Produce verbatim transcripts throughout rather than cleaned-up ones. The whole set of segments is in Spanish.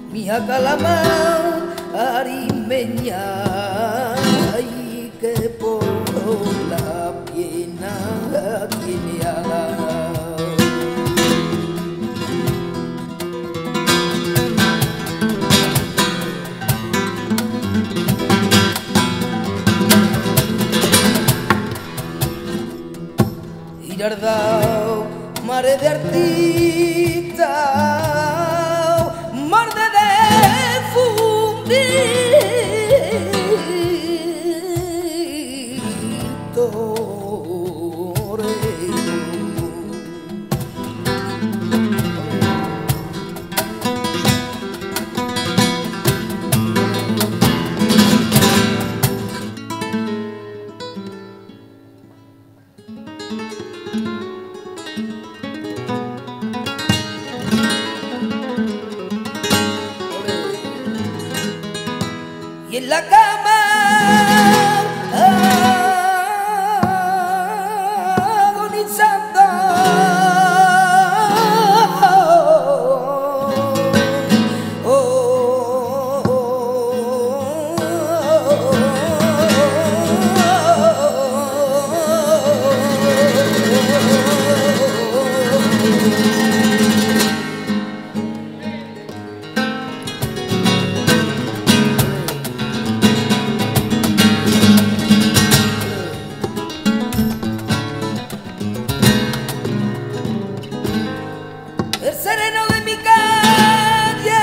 Mia calamao arimeña y que por la piena tiene alas. Girardao, mare de artista, morde de fundito y en la cama agonizando oh, oh, el sereno de mi calle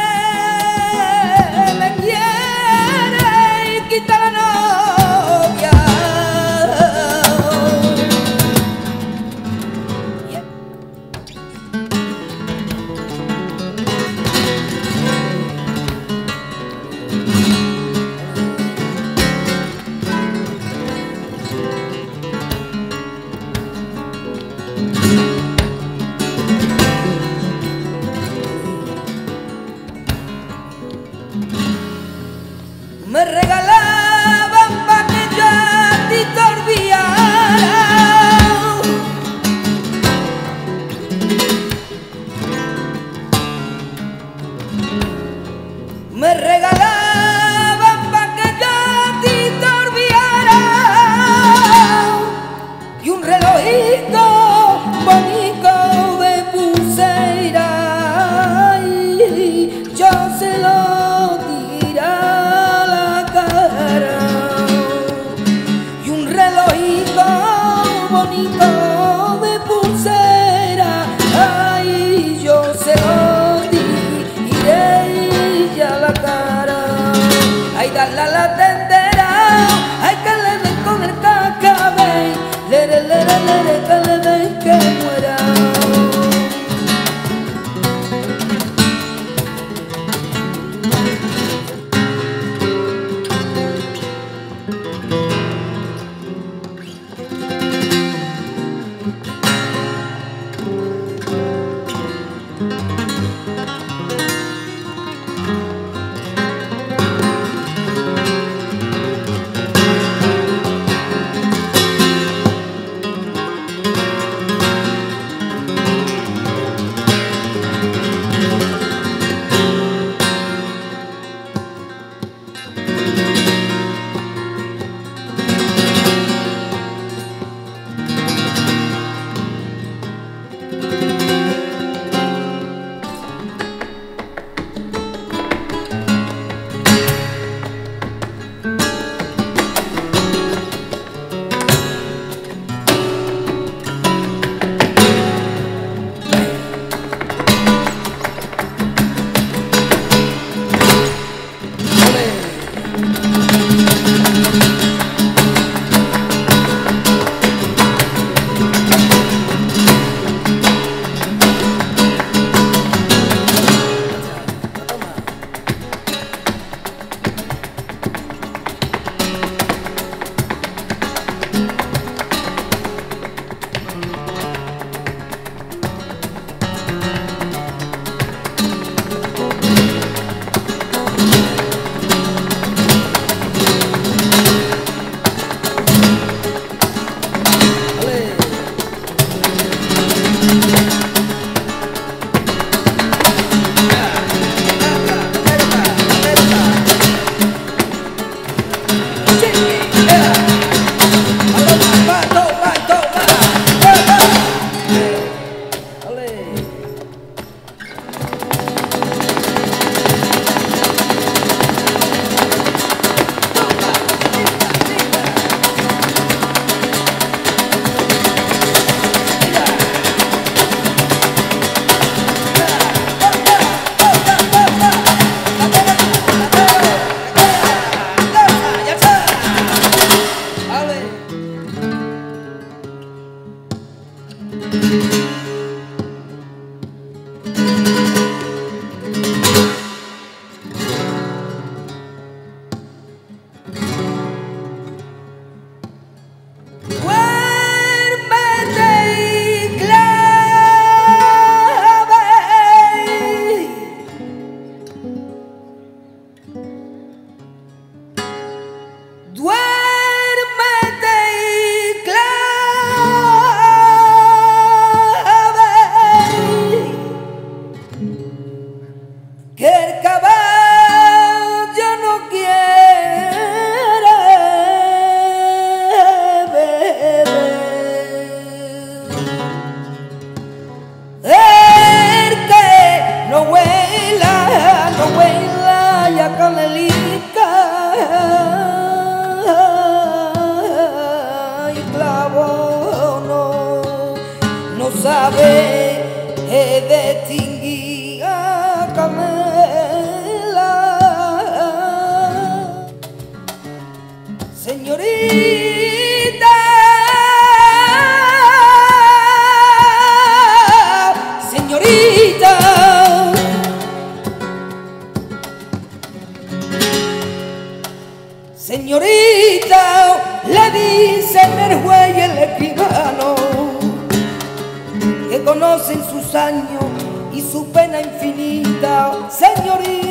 me quiere y quita la novia. Yeah. Me regalaban pa' que yo a ti te olvidara. Me regalaban pa' que yo a ti te olvidara. Y un relojito bonito de pulsera y yo se lo bonito de pulsera, ay, yo se lo diré ya la cara, ay, dale a la tendera, ay, que le den con el cacabey, le, le, le, le, le, que le den que muera. que el caballo no quiere beber, el que no huela, no huela ya canelica y clavo no, no sabe distinguir a Camela. Señorita, señorita, señorita, le dicen el juez y el escribano, que conocen sus años y su pena infinita, señorita.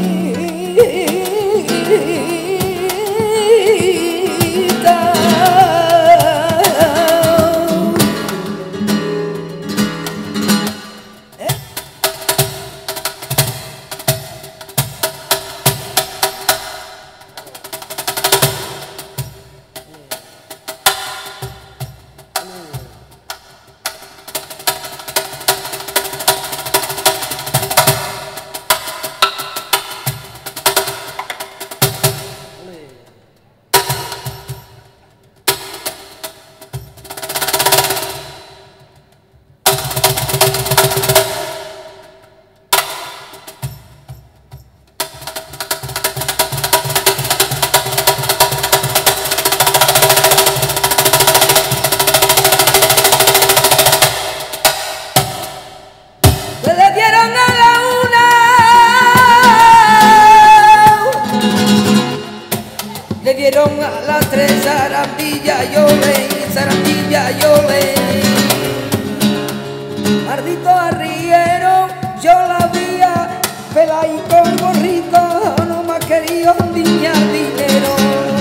Le dieron a las tres zarandilla, yo le, zarandilla, yo le. Maldito arriero, yo la vía, pela y con gorrito, no me ha querido enviñar dinero.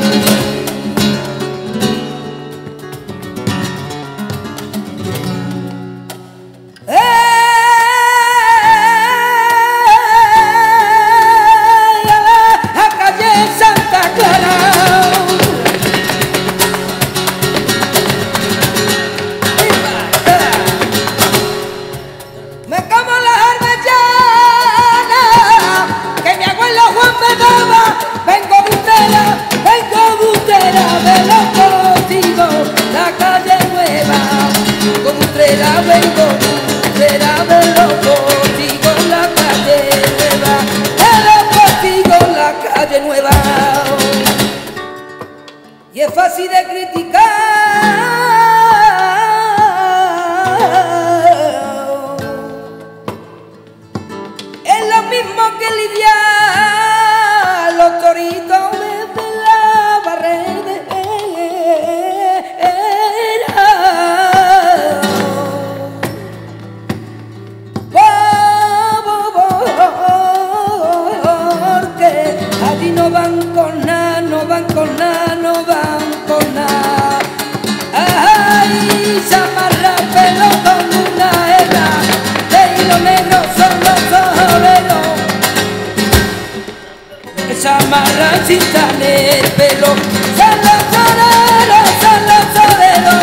Vengo, será de los postigos, la calle nueva, de los postigos, la calle nueva. Y es fácil de criticar, es lo mismo que lidiar los toritos desde la barrera. No van con nada, no van con nada, no van con nada. Ay, se amarra el pelo con una hebra, de hilo negro son los toreros, que se amarran sin tener pelo, son los toreros, son los toreros.